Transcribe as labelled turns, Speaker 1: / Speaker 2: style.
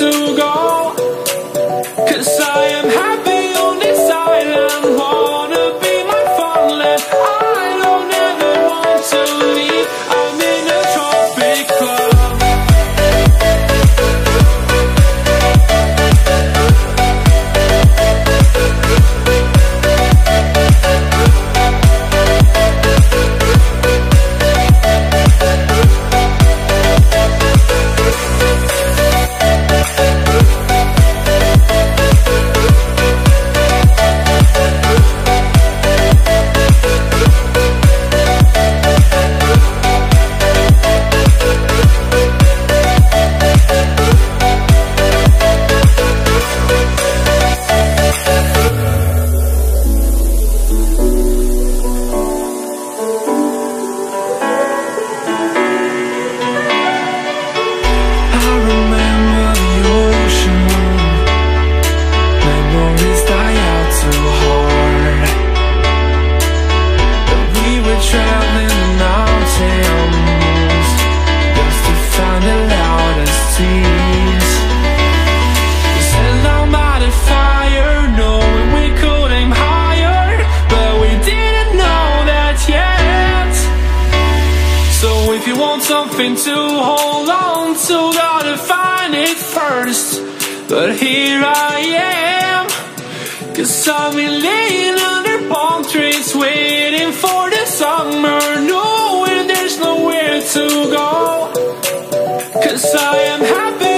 Speaker 1: to go, 'cause I am happy on this island. Wanna be my farmland. I don't ever want to leave. I'm in a tropic club. If you want something to hold on to, gotta find it first. But here I am, 'cause I've been laying under palm trees, waiting for the summer, knowing there's nowhere to go, 'cause I am happy